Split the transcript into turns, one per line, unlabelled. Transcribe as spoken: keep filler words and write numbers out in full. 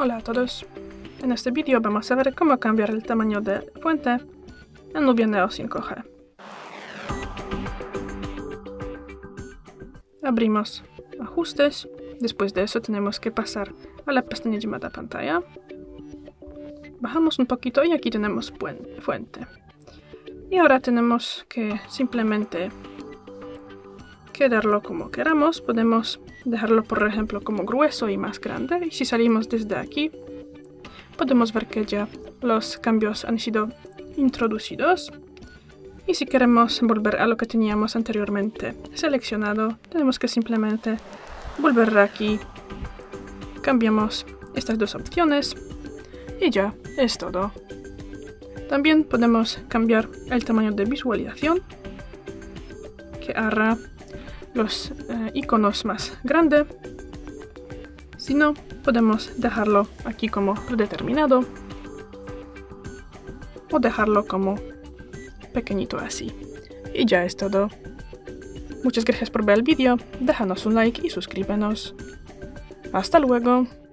Hola a todos. En este vídeo vamos a ver cómo cambiar el tamaño de fuente en Nubia Neo cinco G. Abrimos Ajustes. Después de eso tenemos que pasar a la pestaña llamada Pantalla. Bajamos un poquito y aquí tenemos fuente. Y ahora tenemos que simplemente quedarlo como queramos. Podemos dejarlo, por ejemplo, como grueso y más grande. Y si salimos desde aquí, podemos ver que ya los cambios han sido introducidos. Y si queremos volver a lo que teníamos anteriormente seleccionado, tenemos que simplemente volver aquí. Cambiamos estas dos opciones y ya es todo. También podemos cambiar el tamaño de visualización, que hará los eh, iconos más grandes. Si no, podemos dejarlo aquí como predeterminado o dejarlo como pequeñito así. Y ya es todo. Muchas gracias por ver el vídeo, déjanos un like y suscríbenos. Hasta luego.